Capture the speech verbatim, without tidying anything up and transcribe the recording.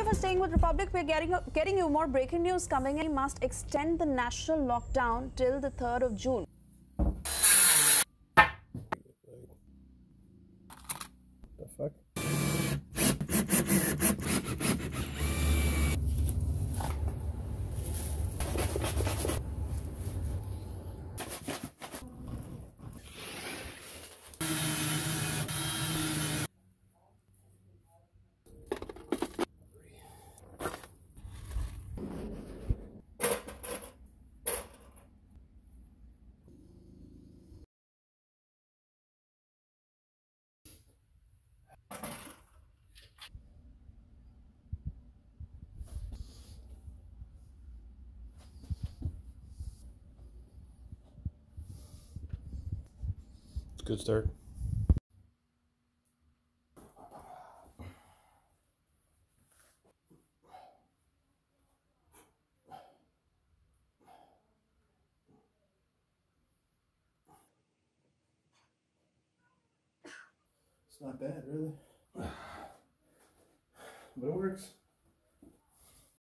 you for staying with Republic. We're getting, getting you more breaking news coming in. We must extend the national lockdown till the third of June. The fuck? Good start. It's not bad, really. But it works.